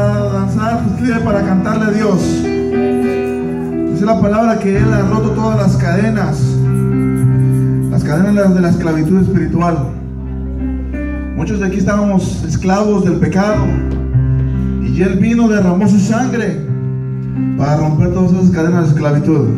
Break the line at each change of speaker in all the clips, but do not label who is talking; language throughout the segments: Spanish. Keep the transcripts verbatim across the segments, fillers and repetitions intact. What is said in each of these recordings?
para danzar, pues escribe para cantarle a Dios. Dice la palabra que Él ha roto todas las cadenas, las cadenas de la esclavitud espiritual. Muchos de aquí estábamos esclavos del pecado, y Él vino, derramó su sangre para romper todas esas cadenas de esclavitud.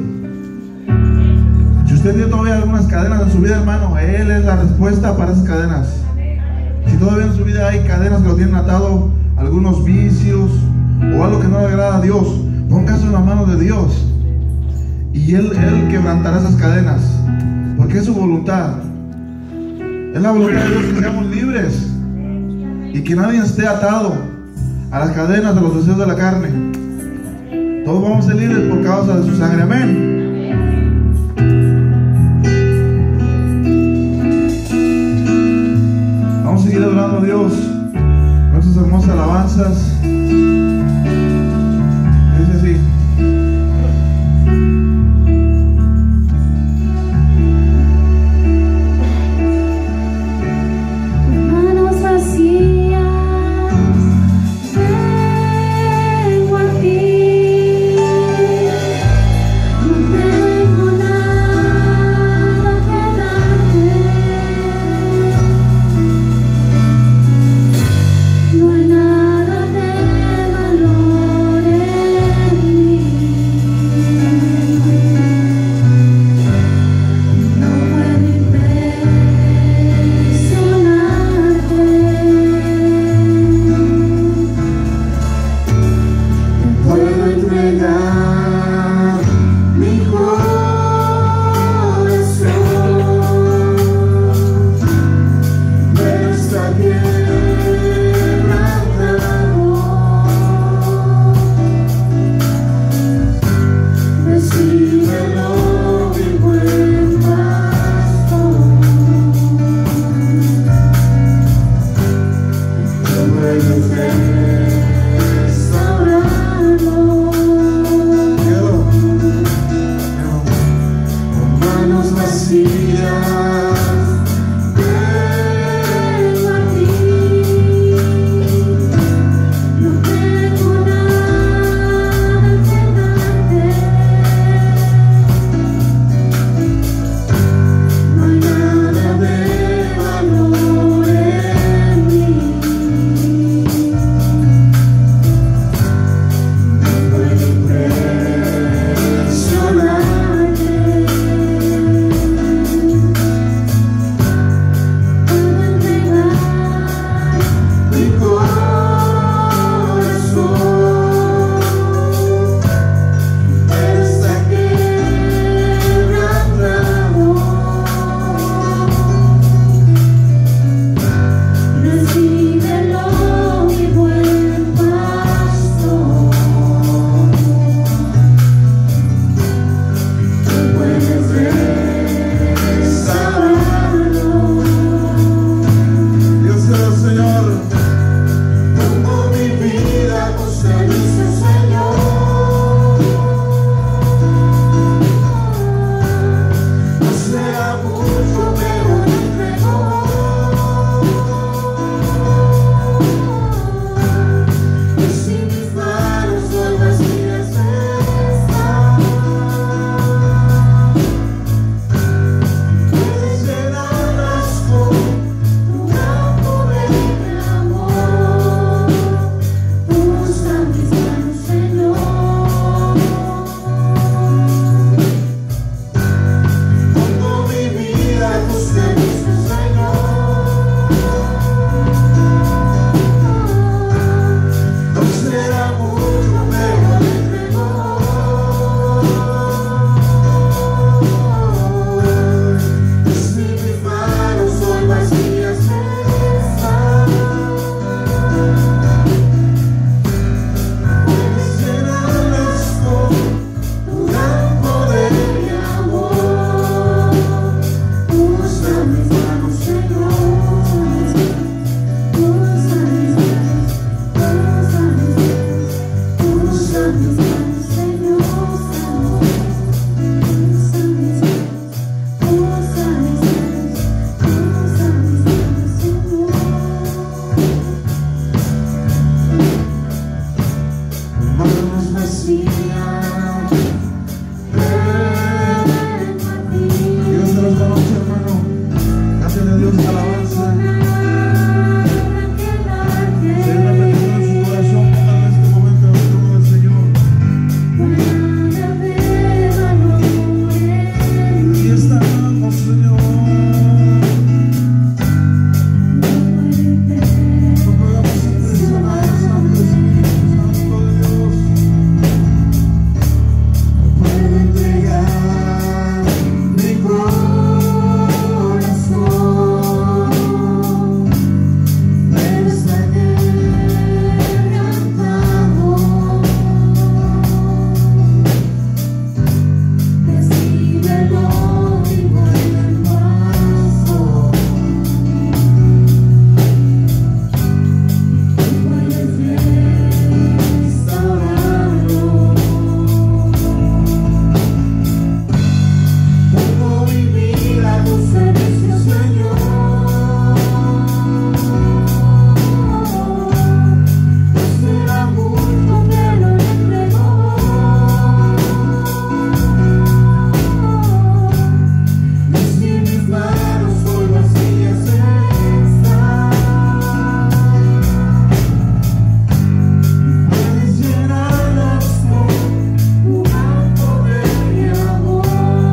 Si usted tiene todavía algunas cadenas en su vida, hermano, Él es la respuesta para esas cadenas. Si todavía en su vida hay cadenas que lo tienen atado, algunos vicios o algo que no le agrada a Dios, póngase en la mano de Dios y Él, Él quebrantará esas cadenas, porque es su voluntad. Es la voluntad de Dios que seamos libres y que nadie esté atado a las cadenas de los deseos de la carne. Todos vamos a ser libres por causa de su sangre. Amén. Vamos a seguir adorando a Dios con esas hermosas alabanzas. Dice así:
manos vacías vengo a ti, no tengo nada que darte, no hay nada de valor en mí.
Dios se los conoce, hermano. Cántale a Dios alabanza. Si hay una petición en su corazón, póngala en este momento en el trono del Señor. Aquí estamos, Señor. No podemos impresionar, Santo Espíritu Santo de Dios. Puedo entregar mi corazón. Me está quebrantado. Recíbelo y vuelve el paso. Puedes restaurarlo. Pongo mi vida a tu servicio, Señor. No será mucho, pero lo entrego. Y si mis manos hoy vacías están, puedes llenarlas con tu gran poder y amor.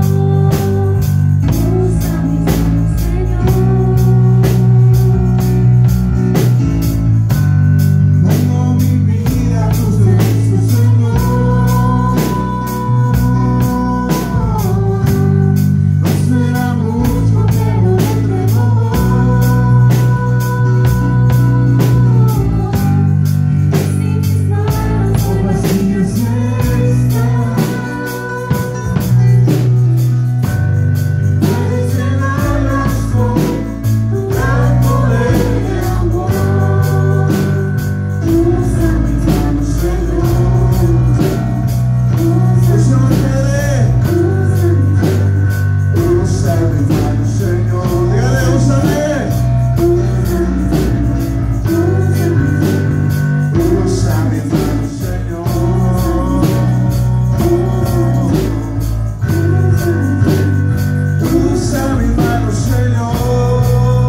Usa mis manos, Señor. Pongo mi vida a tu servicio, Señor. No será mucho, pero lo entrego. Y si mis manos hoy vacías están, puedes llenarlas con tu gran poder y amor. Usa mis manos, Señor. Usa mis manos, Señor. Dígale, úsame. Usa mis manos, Señor. Usa mis manos, Señor.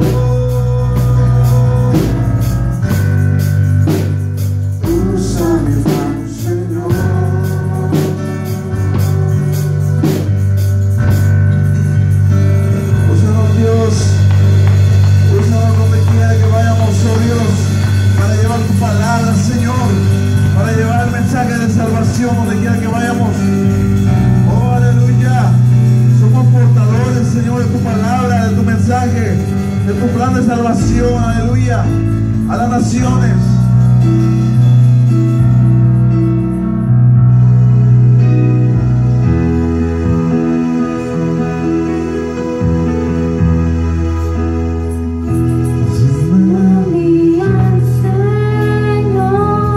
Usa mis manos, Señor. Úsanos, Dios. Úsanos donde quiera que vayamos, oh Dios, para llevar tu palabra, Señor, para llevar el mensaje de salvación donde quiera que vayamos. Oh, aleluya. Somos portadores, Señor, de tu palabra, de tu mensaje, de tu plan de salvación, aleluya, a las naciones.
Gloria al Señor,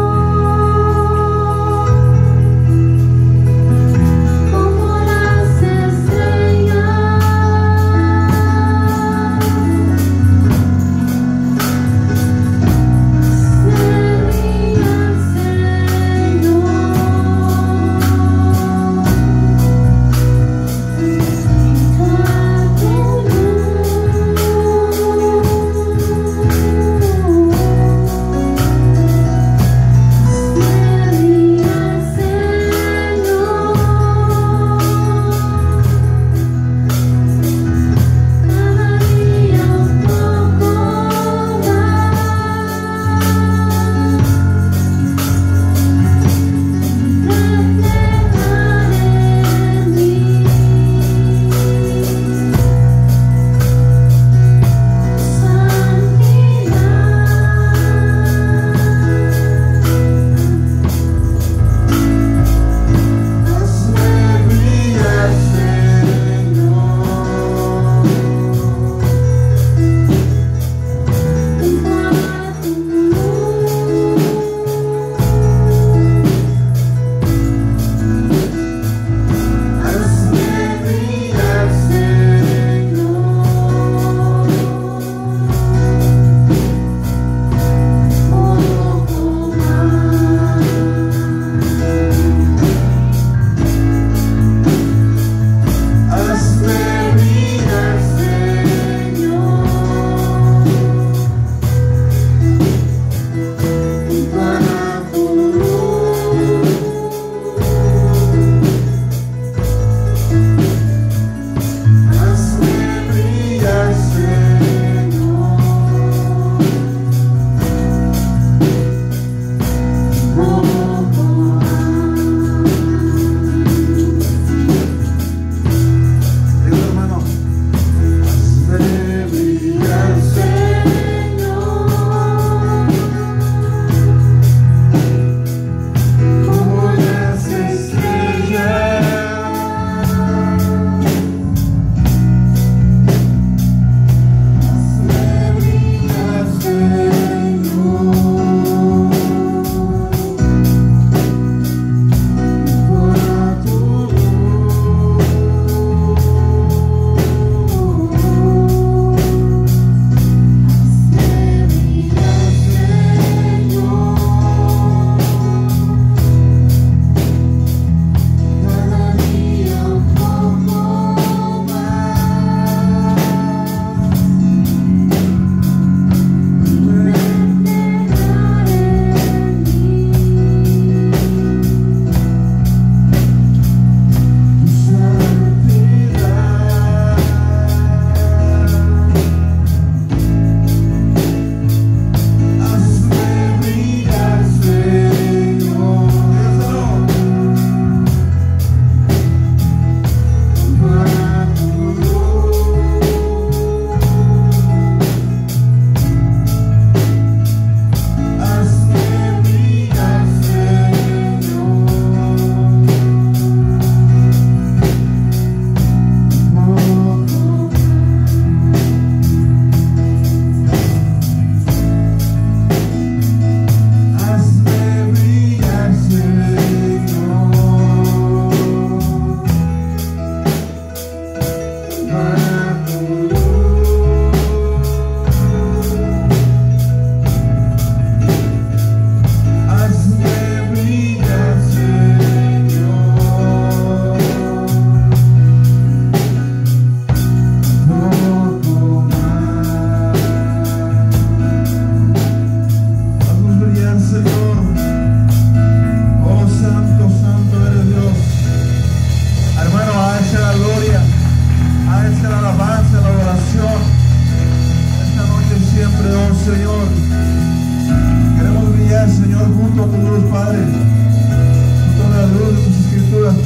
como las estrellas, se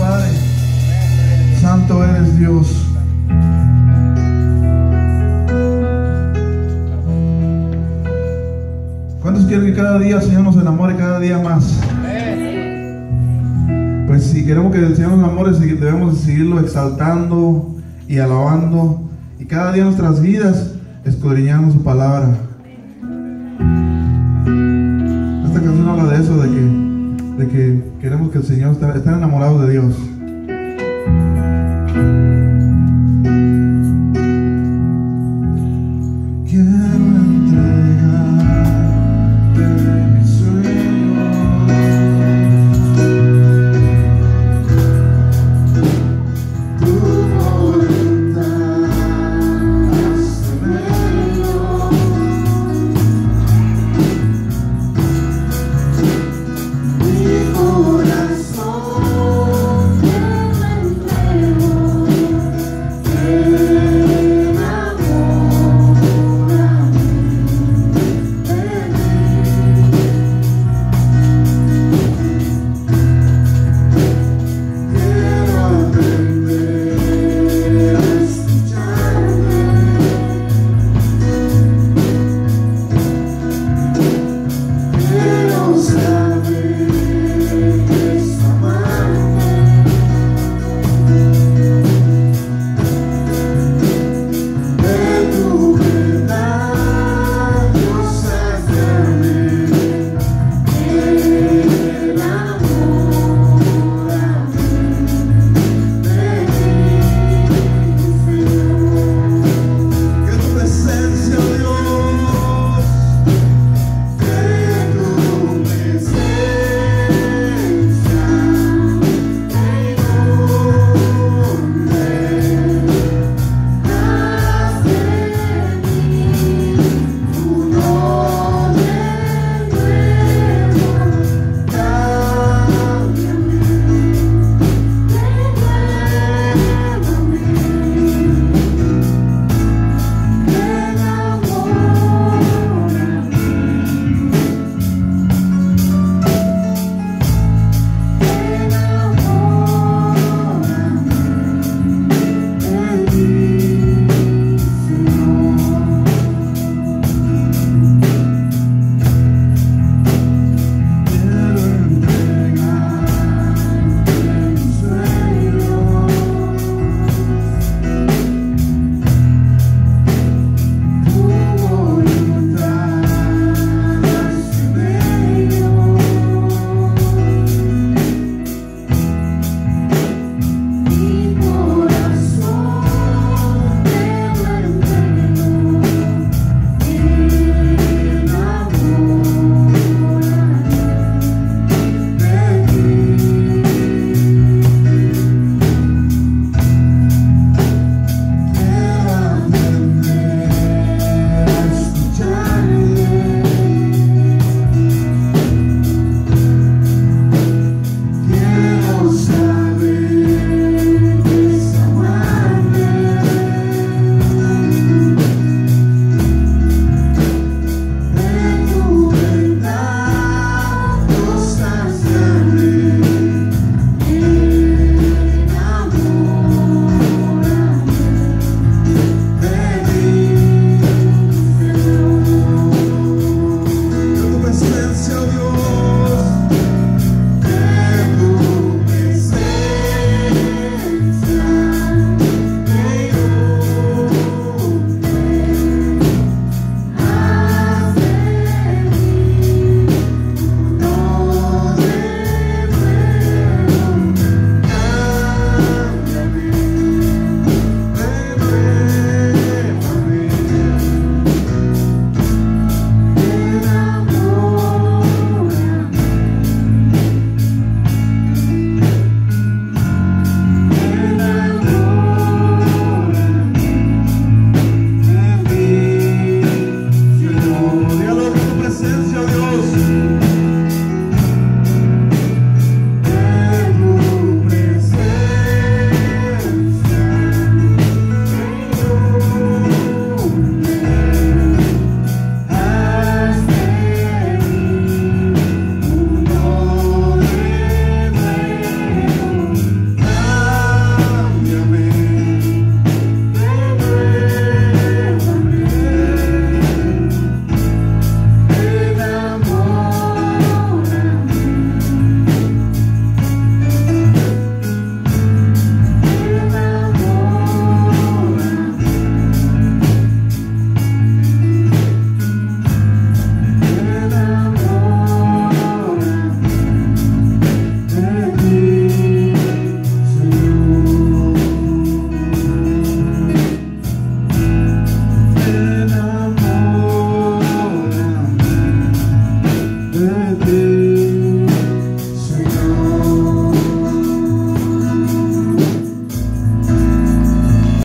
Padre. Santo eres Dios. ¿Cuántos quieren que cada día el Señor nos enamore cada día más? Pues si queremos que el Señor nos enamore, debemos seguirlo exaltando y alabando, y cada día en nuestras vidas escudriñando su palabra. Esta canción habla de eso, de que, de que queremos que el Señor esté, esté enamorado de Dios.